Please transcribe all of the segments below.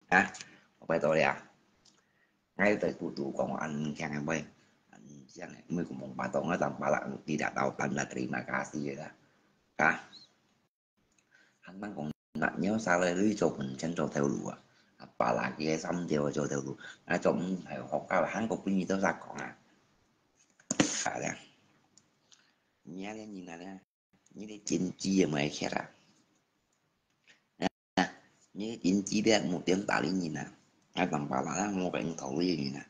à bài tôi à ngay từ tụ còn anh Kang Bay anh siang mới cùng một bài toán tentang pala tidak tahu tanda terima kasih ya kah hắn đang còn nặng nhớ sao lại lý cho mình tranh trò theo lụa apalagi cái xong đều cho theo lụa trong thầy học cao là hắn có cái gì đó ra còn đây nhớ đến nhìn này nhớ đến chín chi mà khét nhớ chín chi đấy một tiếng tả lý nhìn nè tầm pala là một cái thầu lý nhìn nè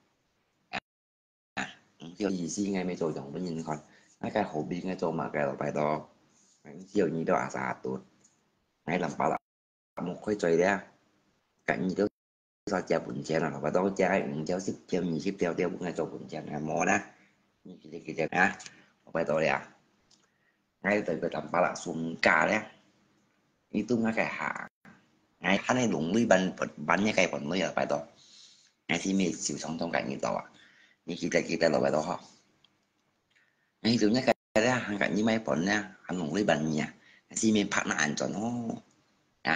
siêu gì xí ngay mấy chỗ chồng với nhìn con cái hồ bi ngay chỗ mà cái là bài to siêu như đó à tuột ngay làm pala một khối trời đấy cảnh gì đó sao cha bún chè nào và đó cha cháu ship theo nhiều ship theo ngay chỗ bún chè này mò đó như kia à bài tôi à ngay từ cái tầm pala xuống cả đấy itu ngay cái hạ ngay hắn này đúng với bánh như cái bánh mới ở bài to ngay thì mình chịu sống trong cảnh như đó như kita là bài đó họ ngay từ nhắc cái đó hàng cảnh như mấy bánh nha hắn đúng với bánh nha thì mình phát nó ăn cho nó à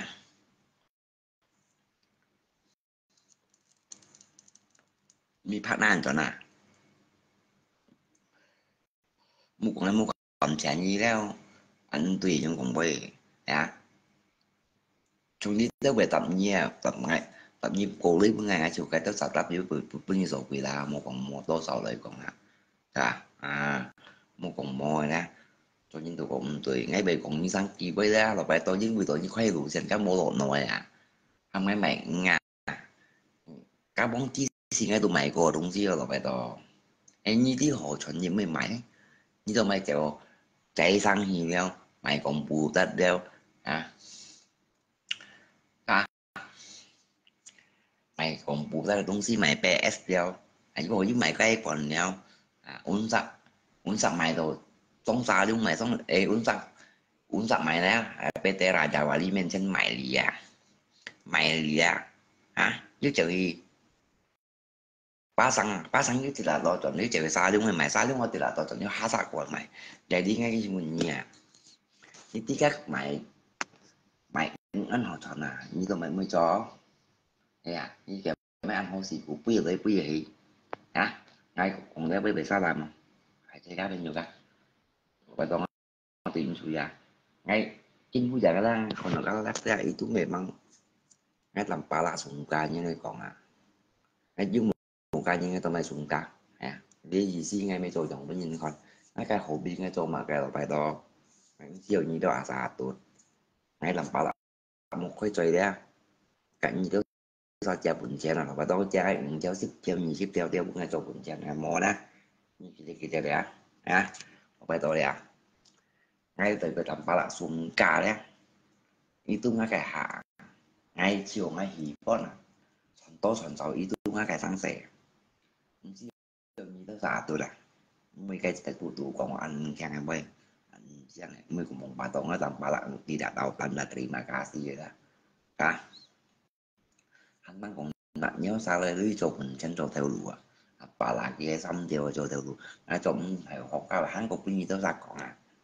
มีพักนานจนอ่ะมุกนั้นมุกcòn trẻ như leo anh tùy trong còn về à chúng đi tới về tập nhia tập nhịp cố lý bữa ngày chiều cái tới sắp tập với bữa như rồi vì là một còn một tô sau lại còn à một còn mồi nè cho những tụi còn tùy ngay về còn như sáng kỳ với ra là phải tôi với người tôi như khoe đủ xem các mô độ nồi à không mấy mày ngà cá bóng chi xì ngay tụi mày có đúng chưa là phải to em như tí hồ chuẩn những mày mày như tụi mày kiểu chạy sang thì đeo mày còn bù tết đeo à, à mày còn bù ra东西mày PS đeo anh có với mày cái còn đeo uống sặc mày rồi xong sao luôn mày xong ê uống sặc mày nè PT ra chào và đi men chân mày lìa hả chứ chừng phá xăng chứ thì là lo chọn nếu chừng xa luôn mày xa luôn thì là lo chọn nếu há xa của mày chạy đi ngay cái mình nhà thì tí các mày mày ăn họ chọn à như tụi mày mới cho thế à như kiểu mấy anh hồ sĩ của bây giờ thì hả ngay còn đấy bây sao làm phải chơi đá bên nhiều cái bài toán tìm chủ nhà ngay chínhผู้ใหญ่ก็ได้คนเราก็รักได้itu memang ngay làm pala sungka như này còn ngay dương sungka như ngay tụi mày sungka à đi gì xí ngay mấy chỗ chồng với nhìn con cái hồ bi ngay chỗ mà cái là bài to chiều như đó tuột ngay làm pala một khối trời đấy cảnh gì đó sao cha bún chè nào và đó cha cháu ship theo nhiều ship theo ngay chỗ bún chè này mò đó như kia đấy à bài tôi à ngay từ cái tầm pala xuống cả đấy itu ngay cái hạ ngay chiều ngay hỉ con soal itu ngay cái sáng sẻ như đó tôi là mấy cái tụ còn anh Kang Bay anh siang mới cùng một bài toán tentang pala tidak tahu tanda terima kasih ya kah hắn đang còn nặng nhớ sao lại lý cho mình tranh trò theo lụa apalagi cái xong đều cho theo lụa trong thầy học cao là hắn có cái gì đó ra còn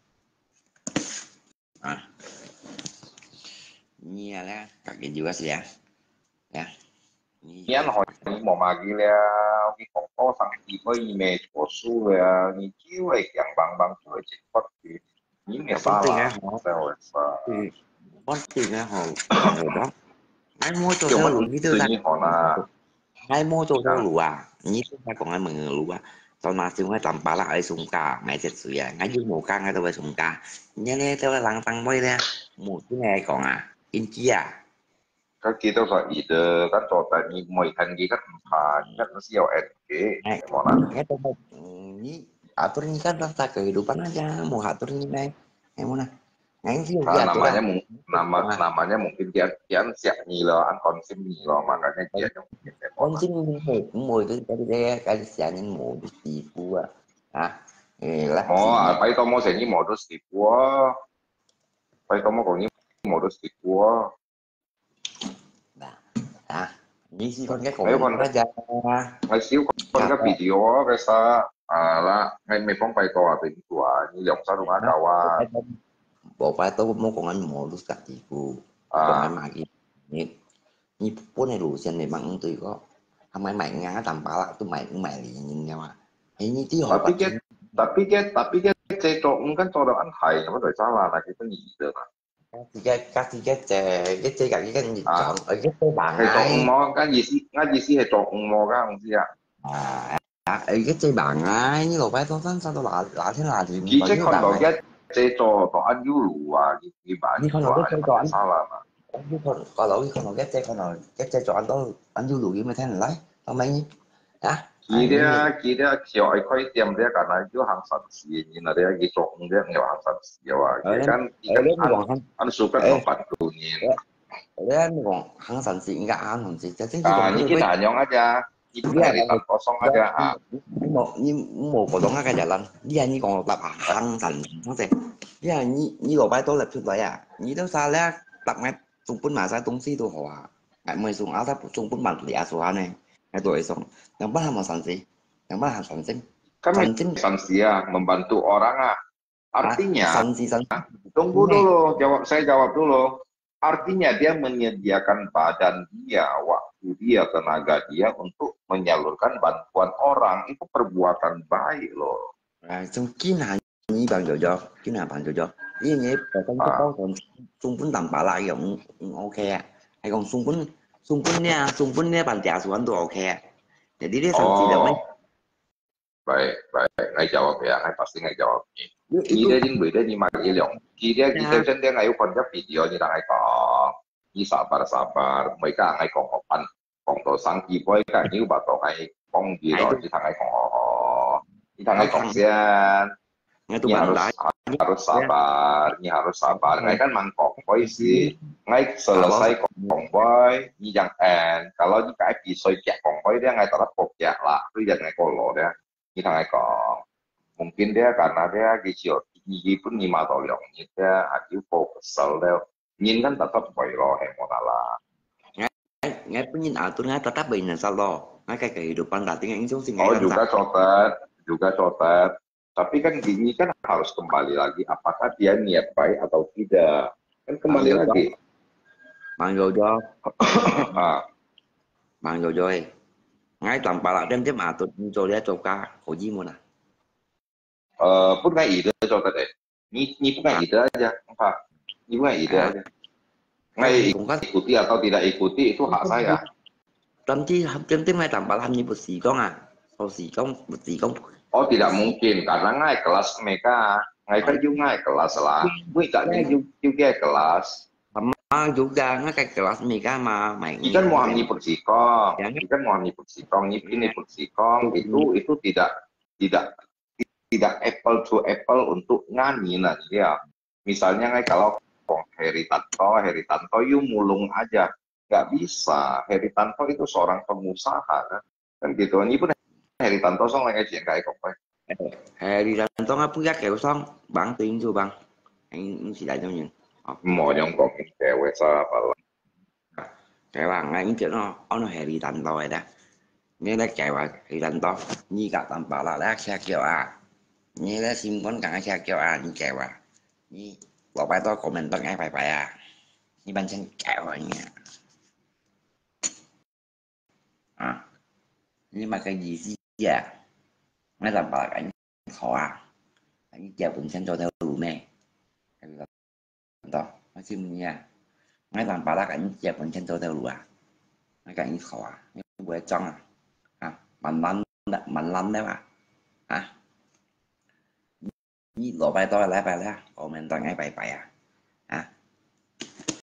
như là các cái juga sih ya Yan hỏi mò mà ghi là cái con có thằng gì với mẹ của su là nhìn chiếu lại chẳng bằng bằng tuổi chỉ có thì những người các xa penting lạ họ rồi và penting họ đó ai mua cho kiểu theo mất lụa như thế tự ra nhiên họ là ai mua cho theo à, lụa như thế ra còn ai mà lụa tao nói chung là tầm pala ai sung ca mày thật sự à ngay dưới mùa ca ngay tao phải sung ca nhớ nè tao là lăng tăng bay ra một cái này còn in chia cái kia đâu phải ý được cái trò tại vì mọi thành gì các thà các nó siêu ẹn kế Nah, món là itu ini atur ini kan tata kehidupan aja mau atur ini nih yang mana nah ini sih à, diatur lah nah namanya mungkin dia dia siap nyilo an konsum nyilo makanya dia yang bikin con demonan chim mồi mồi cái cái xả nhân mồi đi cua à lắc mau xỉ apa itu mau saya ini modus tipu apa itu mau kau ini modus tipu nah à ini sih con cái mấy khổ con aja ngay xíu con cái kata video cái sa à là ngay mấy phong bay to tình của như dòng sao đúng không à bộ phải tôi muốn con anh mồi lúc cắt tipu còn anh à mà ini như bố này đủ xem này bằng tùy có không ai mạnh ngã tầm bả lại tôi mày cũng mày liền nhìn nhau à ấy như tí hỏi Tapi bắt dia tapi dia cecok kan orang Thai apa dari salah lah kita gitu kan. các cái chơi cả cái gì chọn À, ở cái bạn 係做五 ấy 毛，間意思係做五毛㗎，唔知啊。 ở cái chơi bạn ấy như là phải tôi thấy sao tôi lạ thế là thì 佢 còn 即 như 看 bạn 到 ấy 一做到安 Ulu 啊，佢把 như 你 con nào 做 cái 啊，你 chơi 問 chọn 題沙啦嘛。 như con lỗi con nào cái chơi chọn đó anh du lùi mà thế này lấy tao mấy nhỉ hả 佢 ai như vậy 啲橋係開店啲，近來都行實事，然後啲佢做五啲又行實事啊， ở 佢 đây 間 mới còn không 安數間 ê 同辦到年 ở đây mới còn hắn thành sự cả hắn thành sự chắc chắn chỉ 啊， còn 你 cái 見 với 難用一隻，你都 dia 係你 là 等我送一隻啊， một cổ đông cái jalan dia như còn tập hàng thành nó sẽ dia như lỗ bài tôi lập chút vậy à như đâu xa lẽ tập ngay xung quanh mà ra tung si tôi hòa ngại mười xuống áo thấp xung quanh bằng lìa xuống này cái tuổi xong yang bắt hàng sản gì yang bắt hàng kan sản sinh sanksi ya membantu orang ah. Artinya sản tunggu này dulu, saya jawab dulu. Artinya dia menyediakan badan dia, waktu dia, tenaga dia untuk menyalurkan bantuan orang. Itu perbuatan baik loh. trong kiến hàng như bằng cho ý nghĩa là trong cái Ah, đó còn xung quanh tầm bạ lại cũng ok à hay còn xung quanh nha bằng trả xuống tôi ok à jadi dia sanksi dah mấy oh, baik, baik. Nggak jawab ya, nggak pasti nggak jawab. Chỉ itu để những người để như mà cái lượng, chỉ để kita nha chân dia nggak kon cái video như là nggak có, như sabar, mereka nggak kon opan, kon to sang chi boy cái như bà to nggak kon gì ngay đó, tôi chỉ thằng nggak kon, chỉ thằng ngay nggak kon thằng xian, ngay tôi ini bằng harus lại harus nha sabar, ini harus sabar. Nggak kan mangkok boy chỉ sih, nggak à bảo selesai kong boy, ini yang end. Kalau như cái episode kayak kong boy dia nggak tetap kok ya lah, itu jangan nggak kolor dia, ini thằng nggak kon. Mungkin dia karena dia kecil gigi pun 5 tahun dia aku fokus dia nhìn kan tetap boy lo hemonala ngay ngay punya atur ngay tetap bình là sao lo ngay cái kehidupan berarti ngay itu sih ngay oh kan tak juga cotet tapi kan gini kan harus kembali lagi apakah dia niat baik atau tidak kan bằng kembali vô cho lagi bằng vô cho ah, bằng vô cho ngay tầm bạ lại đem tiếp mà tôi cho dia cho ca khổ gì mà pun nggak ide cotet ini pun nggak ide aja apa ini pun nggak ide à aja cái nggak gì cũng có ikuti atau tidak ikuti itu hak saya thậm chí học trên tiếng ngay tầm bạ làm như một sĩ con à sau sĩ con một sĩ con oh tidak mungkin karena ngai kelas mereka ngai kan juga ngai kelas lah gue gak cái juga kelas mà juga ngay cái kelas mereka mà mày ikan mau mày hamil persikong jangan ikan mau hamil persikong ini persikong itu tidak tidak apple to apple untuk ngani nah ya misalnya ngai kalau Heri Tanto you mulung aja nggak bisa Heri Tanto itu seorang pengusaha kan gitu ini pun Heri Tanto xong lagi aja kayak kok hè đi ra tôi ngáp gác kẹo xong bạn tiền chưa bạn anh chỉ đại cho nhìn mau nyongkongin cewek siapa lah kẹo bạn anh chuyện nó hè đi tầm rồi đó nghe nó kẹo à thì tầm to như cả tầm bảo là đã xe kẹo à như là sim con cả xe kẹo à như kẹo à như bảo bài tôi của mình tôi ngay phải à như bánh xanh kẹo à nha à nhưng mà cái gì gì à nó làm bảo là anh khó à anh chèo bánh xanh cho theo đủ nè to nó sim nha ngay làm bảo là anh chèo bánh xanh cho theo đủ à ngay cái khó à nhưng quê trong à mình lăn đấy mà à như lộ bài tôi lại bài là còn mình toàn ngay bài à à